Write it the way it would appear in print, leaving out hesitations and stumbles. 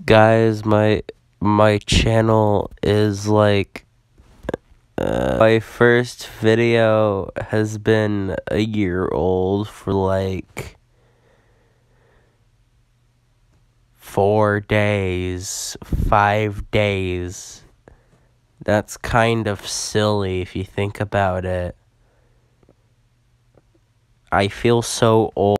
Guys, my channel is like my first video has been a year old for like 4 days, 5 days. That's kind of silly if you think about it. I feel so old.